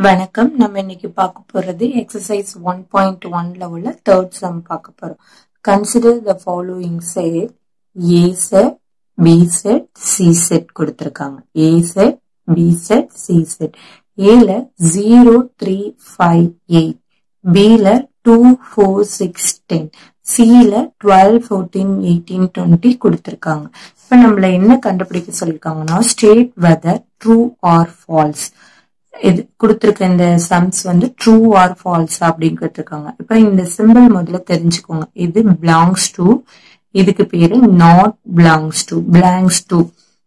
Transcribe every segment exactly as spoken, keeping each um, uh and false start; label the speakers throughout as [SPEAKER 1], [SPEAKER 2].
[SPEAKER 1] வணக்கம். நம்ம இன்னைக்கு பார்க்க போறது எக்ஸசைஸ் ஒன் பாயிண்ட் ஒன்ல உள்ள தேர்ட் சம் பார்க்க போறோம். Consider the following set. A set, B set, C set கொடுத்திருக்காங்க. A set, B set, C set. ஏல ஜீரோ த்ரீ ஃபைவ் எயிட், பில டூ ஃபோர் சிக்ஸ் டென், சில டுவெல் ஃபோர்டீன் எயிட்டீன் டுவெண்ட்டி கொடுத்திருக்காங்க. இப்ப நம்மள என்ன கண்டுபிடிக்க சொல்லிருக்காங்கன்னா, state whether true or false. இது கொடுத்திருக்க இந்த சம்ஸ் வந்து ட்ரூ ஆர் ஃபால்ஸ் அப்படின்னு கேட்டிருக்காங்க. இப்ப இந்த சிம்பிள் முதல்ல தெரிஞ்சுக்கோங்க. இது பிலாங்ஸ் டு, இதுக்கு பேரு not belongs to. Belongs to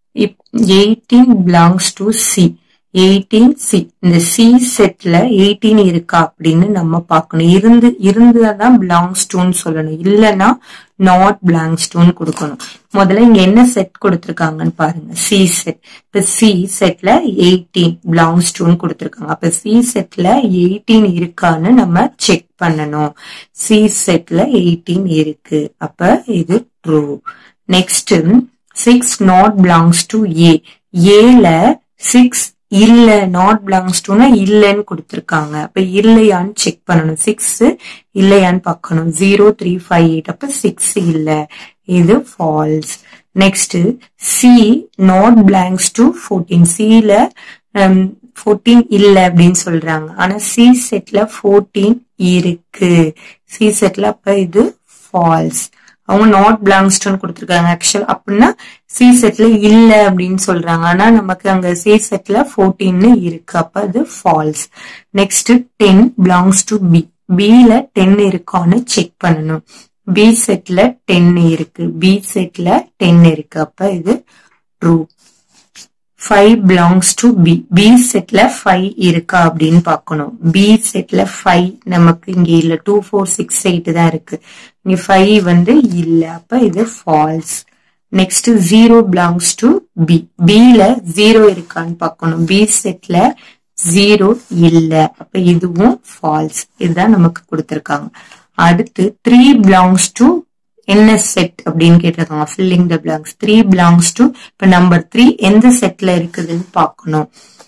[SPEAKER 1] eighteen belongs to C. Eighteen C. இந்த சி செட்ல எயிட்டீன் இருக்கா அப்படின்னு நம்ம பார்க்கணும். இருந்து இருந்தாதான் பிலாங்ஸ் டுன்னு சொல்லணும், இல்லைன்னா நாட் பிலாங்ஸ் டுன்னு கொடுக்கணும். முதல்ல இங்க என்ன செட் கொடுத்திருக்காங்கன்னு பாருங்க. C set. இப்ப சி செட்ல எயிட்டீன் பிலாங்ஸ் டுன்னு கொடுத்திருக்காங்க. அப்ப சி செட்ல எயிட்டீன் இருக்கான்னு நம்ம செக் பண்ணணும். சி செட்ல எயிட்டீன் இருக்கு, அப்ப இது true. Next six not belongs to A. ஏல சிக்ஸ் இல்ல, நாட் பிலாங்ஸ் டுனா இல்லன்னு கொடுத்திருக்காங்க. அப்ப இல்லையான்னு செக் பண்ணணும். சிக்ஸ் இல்லையான்னு பார்க்கணும். ஜீரோ த்ரீ ஃபைவ் எயிட், அப்ப சிக்ஸ் இல்ல, இது false. Next C not belongs to fourteen. சில ஃபோர்டீன் இல்ல அப்படின்னு சொல்றாங்க, ஆனா சி செட்ல ஃபோர்டீன் இருக்கு. சி செட்ல அப்ப இது ஃபால்ஸ். அவங்க நாட் பிலாங்ஸ் டுன்னு கொடுத்திருக்காங்க. ஆக்சுவல் அப்படின்னா சி செட்ல இல்ல அப்படின்னு சொல்றாங்க, ஆனா நமக்கு அங்க சி செட்ல ஃபோர்டீன் இருக்கு, அப்ப அது false. Next ten belongs to B. பில டென் இருக்கான்னு செக் பண்ணணும். பி செட்ல டென் இருக்கு, பி செட்ல டென் இருக்கு, அப்ப இது true. Five belongs to B. B செட்ல ஃபைவ் இருக்கா அப்படின்னு பாக்கணும். பி செட்ல ஃபைவ் நமக்கு இங்க இல்ல, டூ ஃபோர் சிக்ஸ் எயிட் தான் இருக்கு. இங்க ஃபைவ் வந்து இல்ல, அப்ப இது false. Next zero belongs to B. பில ஜீரோ இருக்கான்னு பாக்கணும். பி செட்ல ஜீரோ இல்ல, அப்ப இதுவும் ஃபால்ஸ். இதுதான் நமக்கு கொடுத்திருக்காங்க. அடுத்து த்ரீ பிலாங்ஸ் டு என்ன செட் அப்படின்னு கேட்டிருக்காங்க. Filling the blanks. Three belongs to, இப்ப நம்பர் த்ரீ எந்த செட்ல இருக்குதுன்னு பாக்கணும்.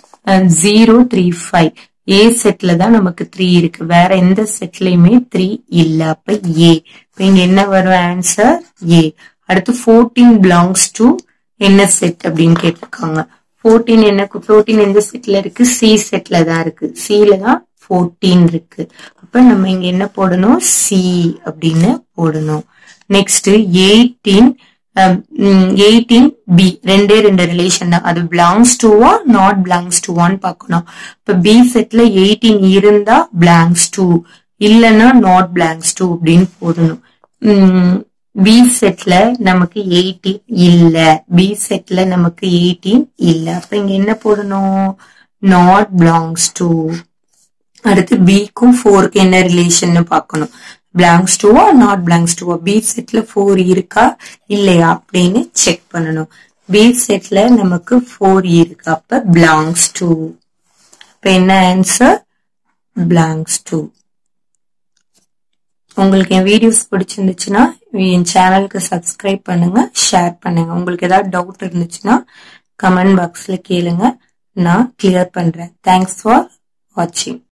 [SPEAKER 1] ஜீரோ த்ரீ ஃபைவ் ஏ செட்ல தான் நமக்கு த்ரீ இருக்கு, வேற எந்த செட்லயுமே த்ரீ இல்ல, அப்ப ஏ. இப்ப இங்க என்ன வரும் ஆன்சர்? ஏ. அடுத்து ஃபோர்டீன் பிலாங்ஸ் டு என்ன செட் அப்படின்னு கேட்டிருக்காங்க. ஃபோர்டீன் என்ன, ஃபோர்டீன் எந்த செட்ல இருக்கு? சி செட்ல தான் இருக்கு. சில தான் ஃபோர்டீன் இருக்கு, அப்ப நம்ம இங்க என்ன போடணும்? சி அப்படின்னு போடணும். Next eighteen eighteen B. ரெண்டே ரெண்டு ரிலேஷன் தான், அது பிலாங்ஸ் டுவா நாட் பிலாங்ஸ் டுவான்னு பாக்கணும். இப்ப பி செட்ல எயிட்டீன் இருந்தா பிலாங்ஸ் டு, இல்லன்னா நாட் பிலாங்ஸ் டு அப்படின்னு போடணும். உம் பி செட்ல நமக்கு எயிட்டீன் இல்ல, பி செட்ல நமக்கு எயிட்டீன் இல்ல, அப்ப இங்க என்ன போடணும்? Not belongs to. அடுத்து பிக்கும் ஃபோருக்கு என்ன ரிலேஷன் பாக்கணும். பிலாங்ஸ் டுவா நாட் பிலாங்ஸ் டுவா. பி செட்ல ஃபோர் இருக்கா இல்லையா அப்படின்னு செக் பண்ணணும். பி செட்ல நமக்கு ஃபோர் இருக்கு, அப்ப பிலாங்ஸ் டு. இப்ப என்ன ஆன்சர்? Belongs to. உங்களுக்கு என் வீடியோஸ் பிடிச்சிருந்துச்சுன்னா என் சேனலுக்கு சப்ஸ்கிரைப் பண்ணுங்க, ஷேர் பண்ணுங்க. உங்களுக்கு ஏதாவது டவுட் இருந்துச்சுன்னா கமெண்ட் பாக்ஸ்ல கேளுங்க, நான் கிளியர் பண்றேன். தேங்க்ஸ் ஃபார் வாட்சிங்.